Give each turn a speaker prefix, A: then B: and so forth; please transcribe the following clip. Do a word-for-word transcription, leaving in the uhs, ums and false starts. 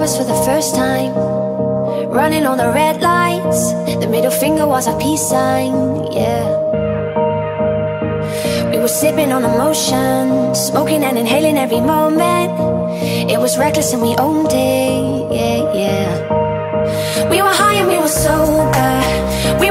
A: lovers for the first time, running on the red lights. The middle finger was our peace sign, yeah. We were sipping on emotion, smoking and inhaling every moment. It was reckless and we owned it, yeah, yeah. We were high and we were sober. We